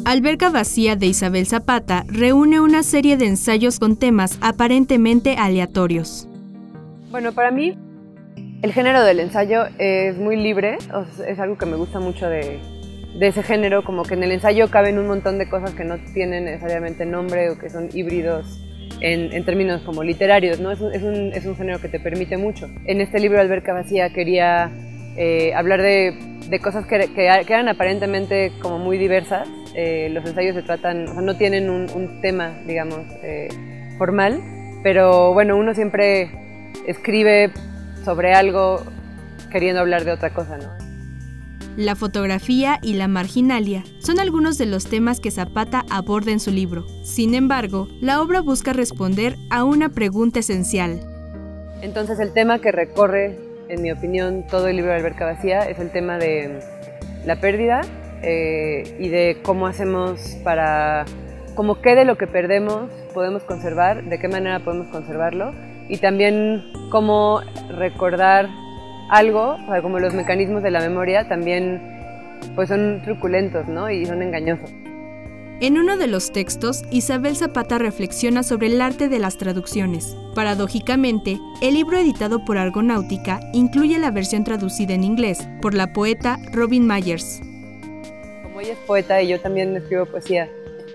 Alberca vacía de Isabel Zapata reúne una serie de ensayos con temas aparentemente aleatorios. Bueno, para mí el género del ensayo es muy libre, es algo que me gusta mucho de ese género, como que en el ensayo caben un montón de cosas que no tienen necesariamente nombre o que son híbridos en términos como literarios, ¿no? Es un género que te permite mucho. En este libro Alberca vacía quería hablar de cosas que eran aparentemente como muy diversas. Los ensayos se tratan, o sea, no tienen un tema, digamos, formal, pero bueno, uno siempre escribe sobre algo queriendo hablar de otra cosa, ¿no? La fotografía y la marginalia son algunos de los temas que Zapata aborda en su libro. Sin embargo, la obra busca responder a una pregunta esencial. Entonces el tema que recorre, en mi opinión, todo el libro de Alberca vacía es el tema de la pérdida y de cómo hacemos como qué de lo que perdemos podemos conservar, de qué manera podemos conservarlo, y también cómo recordar algo, o sea, como los mecanismos de la memoria también pues son truculentos, ¿no? Y son engañosos. En uno de los textos, Isabel Zapata reflexiona sobre el arte de las traducciones. Paradójicamente, el libro editado por Argonáutica incluye la versión traducida en inglés por la poeta Robin Myers. Como ella es poeta y yo también escribo poesía,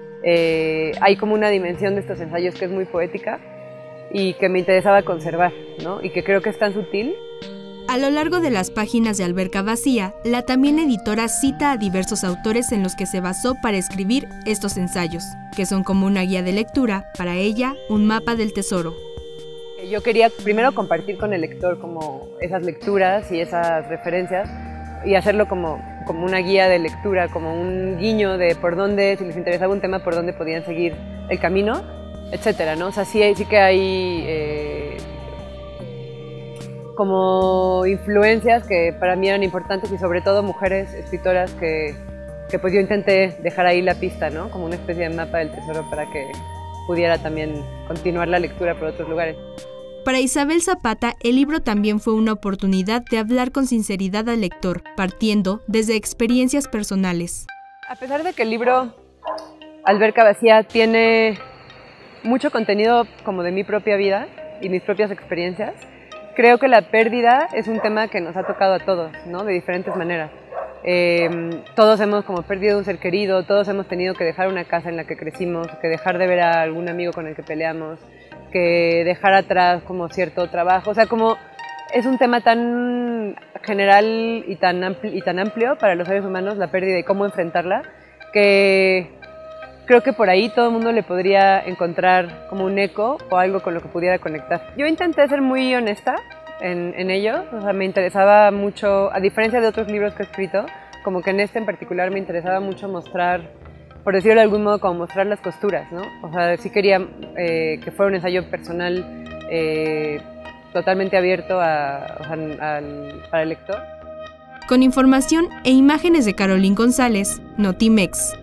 hay como una dimensión de estos ensayos que es muy poética y que me interesaba conservar, ¿no? Y que creo que es tan sutil. A lo largo de las páginas de Alberca vacía, la también editora cita a diversos autores en los que se basó para escribir estos ensayos, que son como una guía de lectura, para ella, un mapa del tesoro. Yo quería primero compartir con el lector como esas lecturas y esas referencias y hacerlo como una guía de lectura, como un guiño de por dónde, si les interesaba un tema, por dónde podían seguir el camino, etcétera, ¿no? O sea, sí que hay como influencias que para mí eran importantes y sobre todo mujeres escritoras que pues yo intenté dejar ahí la pista, ¿no? Como una especie de mapa del tesoro para que pudiera también continuar la lectura por otros lugares. Para Isabel Zapata, el libro también fue una oportunidad de hablar con sinceridad al lector, partiendo desde experiencias personales. A pesar de que el libro Alberca vacía tiene mucho contenido como de mi propia vida y mis propias experiencias, creo que la pérdida es un tema que nos ha tocado a todos, ¿no? De diferentes maneras. Todos hemos como perdido un ser querido, todos hemos tenido que dejar una casa en la que crecimos, que dejar de ver a algún amigo con el que peleamos, que dejar atrás como cierto trabajo. O sea, como es un tema tan general y tan amplio para los seres humanos, la pérdida y cómo enfrentarla, que creo que por ahí todo el mundo le podría encontrar como un eco o algo con lo que pudiera conectar. Yo intenté ser muy honesta en ello, o sea, me interesaba mucho, a diferencia de otros libros que he escrito, como que en este en particular me interesaba mucho mostrar, por decirlo de algún modo, como mostrar las costuras, ¿no? O sea, sí quería que fuera un ensayo personal totalmente abierto para el lector. Con información e imágenes de Carolín González, Notimex.